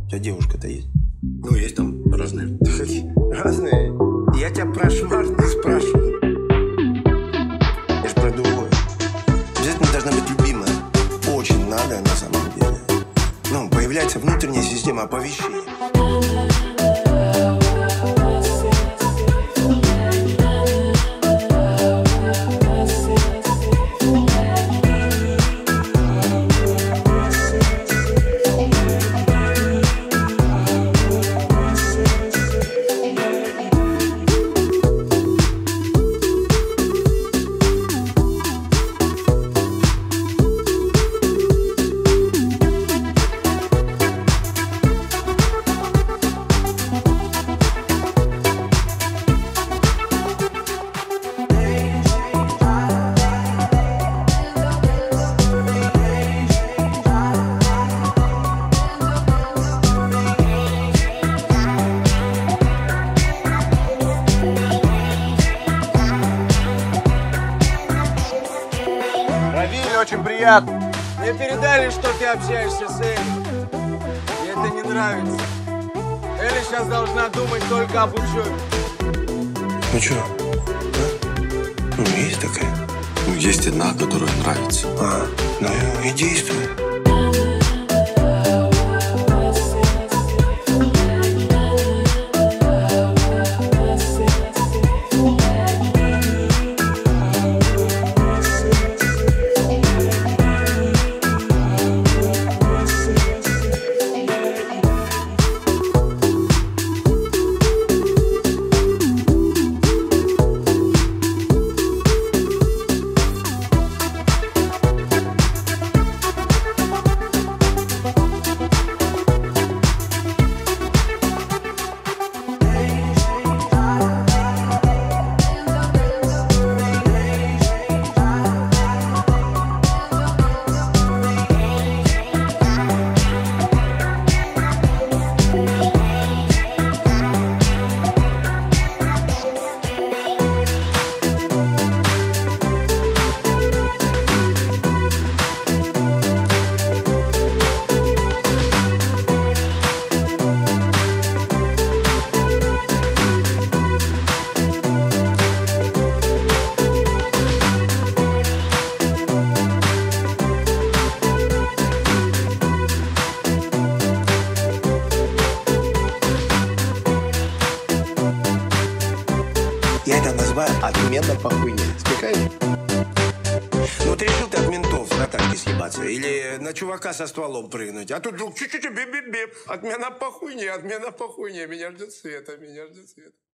У тебя девушка-то есть? Ну, есть там разные. Разные? Я тебя про шмар не спрашиваю. Я ж про другое. Обязательно должна быть любимая. Очень надо на самом деле. Ну, появляется внутренняя система оповещения. Очень приятно. Мне передали, что ты общаешься с Элли. Мне это не нравится. Элли сейчас должна думать только об учебе. Ну чё? А? Ну, есть такая. Ну, есть одна, которая нравится. Ну и действуй. Я это называю отмена по хуйне. Смекаешь? Ну вот решил ты от ментов на танке съебаться или на чувака со стволом прыгнуть, а тут вдруг чуть-чуть бип-бип-бип. Отмена по хуйне, меня ждет Света, меня ждет Света.